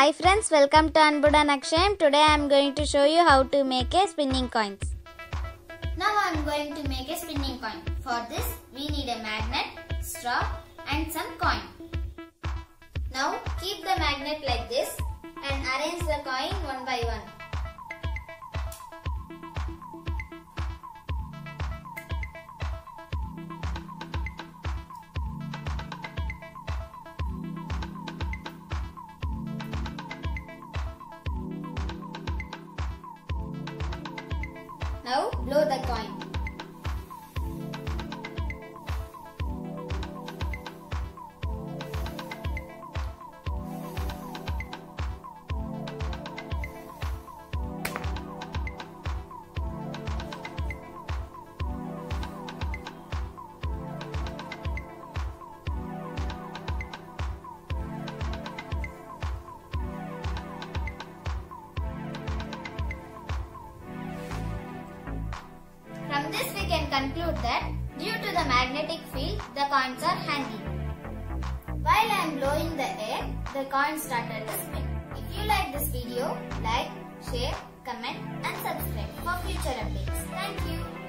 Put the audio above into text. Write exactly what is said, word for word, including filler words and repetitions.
Hi friends, welcome to Anbuda Nakshayam. Today I am going to show you how to make a spinning coins. Now I am going to make a spinning coin. For this we need a magnet, straw and some coin. Now keep the magnet like this and arrange the coin one by one. Now blow the coin. From this we can conclude that due to the magnetic field, the coins are hanging. While I am blowing the air, the coins started to spin. If you like this video, like, share, comment and subscribe for future updates. Thank you.